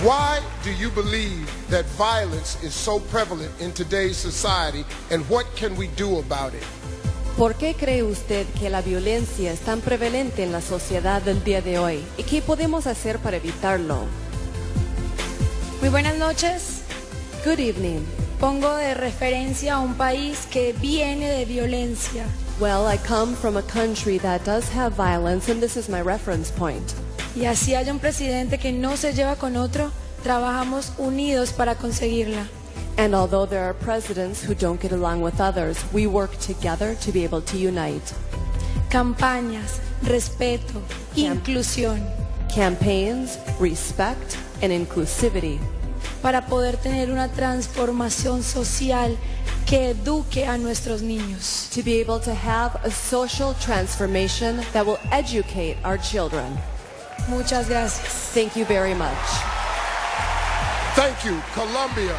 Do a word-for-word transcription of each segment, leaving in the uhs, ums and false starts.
Why do you believe that violence is so prevalent in today's society, and what can we do about it? ¿Por qué cree usted que la violencia es tan prevalente en la sociedad del día de hoy? ¿Y qué podemos hacer para evitarlo? Muy buenas noches. Good evening. Pongo de referencia a un país que viene de violencia. Well, I come from a country that does have violence, and this is my reference point. Y así haya un presidente que no se lleva con otro, trabajamos unidos para conseguirla. And although there are presidents who don't get along with others, we work together to be able to unite. Campañas, respeto, Camp- inclusión, Campaigns, respect, and inclusivity. para poder tener una transformación social que eduque a nuestros niños. To be able to have a social transformation that will educate our children. Muchas gracias. Thank you very much. Thank you, Colombia.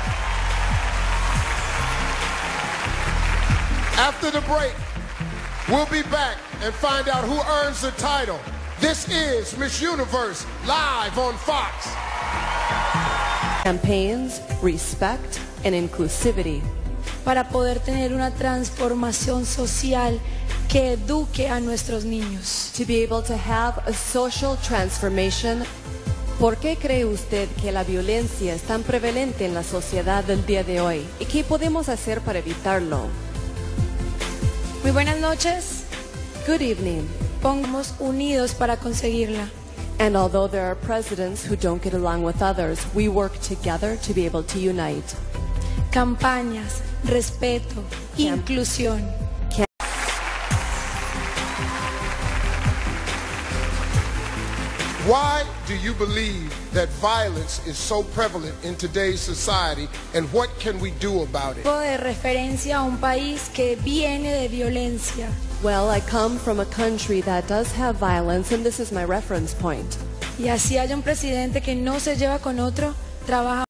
After the break, we'll be back and find out who earns the title. This is Miss Universe, live on Fox. Campaigns, respect, and inclusivity. Para poder tener una transformación social que eduque a nuestros niños. To be able to have a social transformation. ¿Por qué cree usted que la violencia es tan prevalente en la sociedad del día de hoy? ¿Y qué podemos hacer para evitarlo? Muy buenas noches. Good evening. Pongamos unidos para conseguirla. And although there are presidents who don't get along with others, we work together to be able to unite. Campañas, respeto, Camp- inclusión. Why do you believe that violence is so prevalent in today's society, and what can we do about it? Pongo de referencia a un país que viene de violencia. Well, I come from a country that does have violence, and this is my reference point. Y así haya un presidente que no se lleva con otro, trabaja